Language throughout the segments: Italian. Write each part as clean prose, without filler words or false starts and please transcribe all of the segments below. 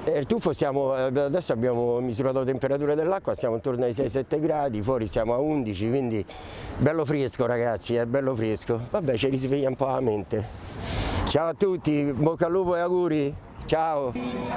Il tuffo adesso abbiamo misurato la temperatura dell'acqua, siamo intorno ai 6-7 gradi, fuori siamo a 11, quindi bello fresco ragazzi, è bello fresco. Vabbè, ci risveglia un po' la mente. Ciao a tutti, bocca al lupo e auguri, ciao!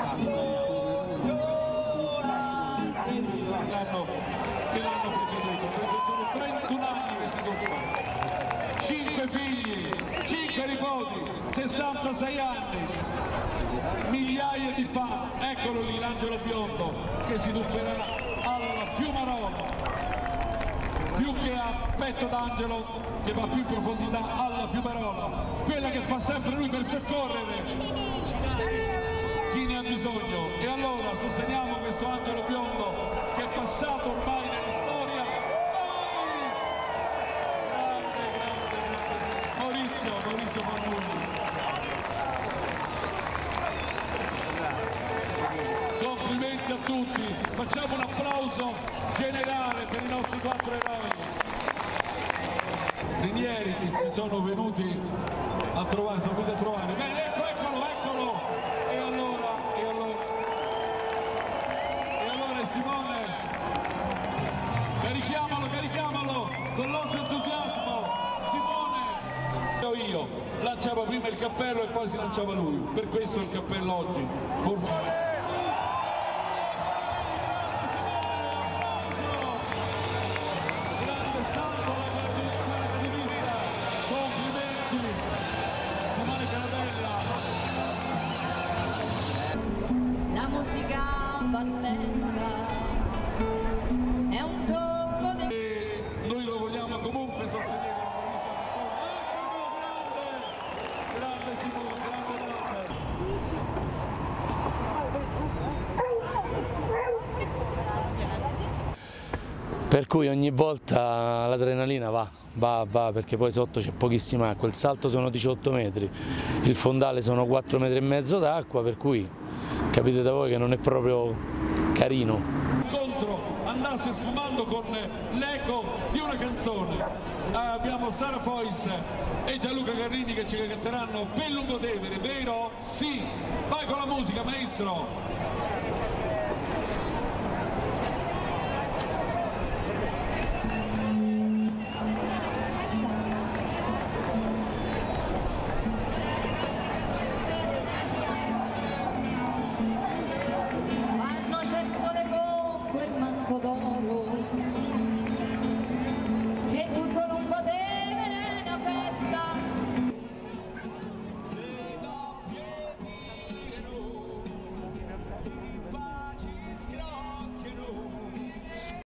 Che l'hanno preceduto, sono 31 anni che si tuffa, 5 figli, 5 nipoti, 66 anni. Migliaia di fan, eccolo lì l'angelo biondo che si tufferà alla Fiumarola, più che a petto d'angelo che va più in profondità alla Fiumarola, quella che fa sempre lui per soccorrere chi ne ha bisogno. E allora sosteniamo questo angelo biondo che è passato ormai nella storia. Maurizio Fannucci. Complimenti a tutti, facciamo un applauso generale per i nostri 4 eroi. Rinieri che si sono venuti a trovare, Bene, eccolo! E allora Simone, carichiamolo con il nostro entusiasmo. Simone, io lanciavo prima il cappello e poi si lanciava lui, per questo il cappello oggi. Forse... La musica ballenta è un tocco di... Noi lo vogliamo comunque sostenere. Grande Simone, grande. Per cui ogni volta l'adrenalina va perché poi sotto c'è pochissima acqua, il salto sono 18 metri, il fondale sono 4,5 metri d'acqua, per cui capite da voi che non è proprio carino. L'incontro andasse sfumando con l'eco di una canzone. Abbiamo Sara Fois e Gianluca Garrini che ci canteranno Per Lungotevere, vero? Sì! Vai con la musica, maestro! Quando c'è il sole con quel manto d'oro